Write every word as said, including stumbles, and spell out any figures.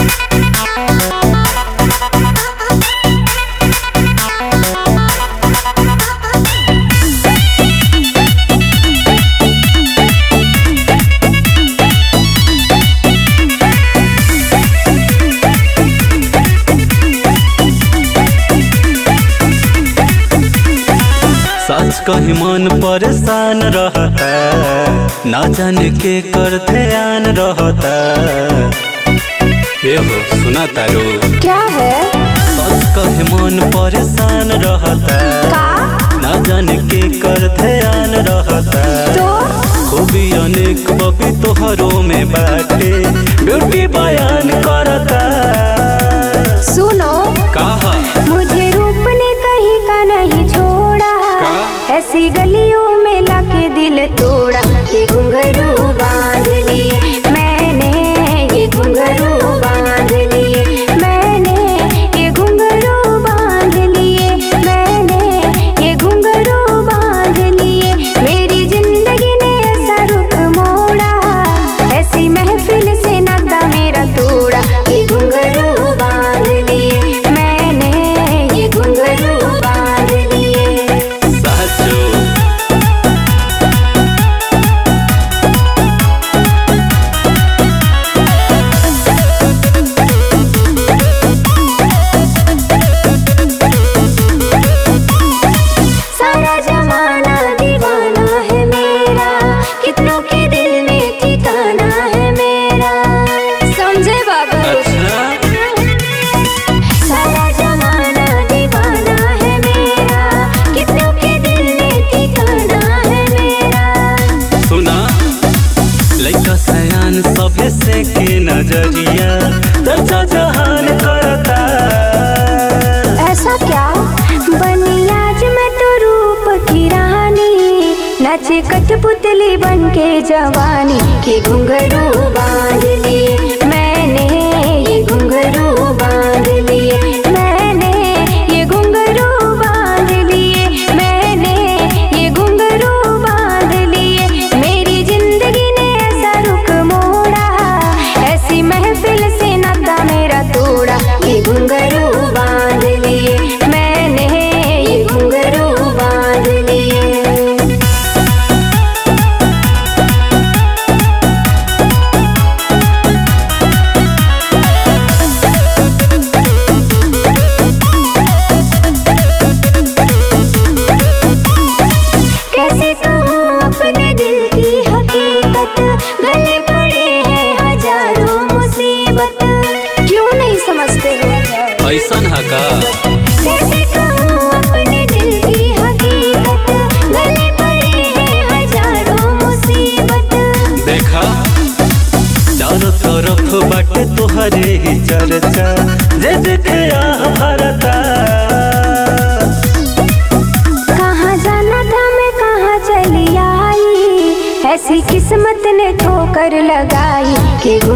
सच कहीं मन परेशान रहता, ना जाने के कर ध्यान रहता। ये हो सुना तारो क्या है? सच कहीं मन परेशान रहता, ना जाने के कर ध्यान रहता। तो खूबी अनेक बबी तोहरों में बाटे, ब्यूटी बयान करता। सुनो कहा मुझे रूप ने कहीं का नहीं छोड़ा, ऐसी गलियों में लाके दिल तोड़ा। ये घुंघरू बांध लिए मैंने, ये घुंघरू बांध लिए मैंने, ये घुंघरू बांध लिए मैंने, ये घुंघरू बांध लिए। मेरी जिंदगी ने ऐसा रुख मोड़ा, ऐसी महफिल से नाता मेरा तोड़ा। ये घुंघरू बांध लिए मैंने, ये घुंघरू बांध लिए। सभे से के नजरिया दर्जा जहान करता। ऐसा क्या बनी आज मैं तो रूप की रानी, नाचे कठपुतली बन के जवानी। के घुंघरू बांध लिए मैंने, ये घुंघरू बांध लिए मैंने, ये घुंघरू बांध लिए मैंने, ये घुंघरू बांध लिए। मेरी जिंदगी ने ऐसा रुख मोड़ा, ऐसी महफिल से नाता मेरा तोड़ा। ये घुंघरू बांध लिए मैंने, ये घुंघरू बांध लिए। कैसे कहूँ अपने दिल की हकीकत, गले पड़े हैं हजारों मुसीबत। क्यों नहीं समझते हो? ऐसा है का कैसे कहूँ अपने दिल की हकीकत, गले पड़े हैं हजारों मुसीबत। देखा चारों तरफ बाटे तोहरे ही चर्चा, जे देखे यहाँ भरता। कहाँ जाना था मैं कहाँ चली आई, ऐसी किस्मत ने ठोकर लगाई। के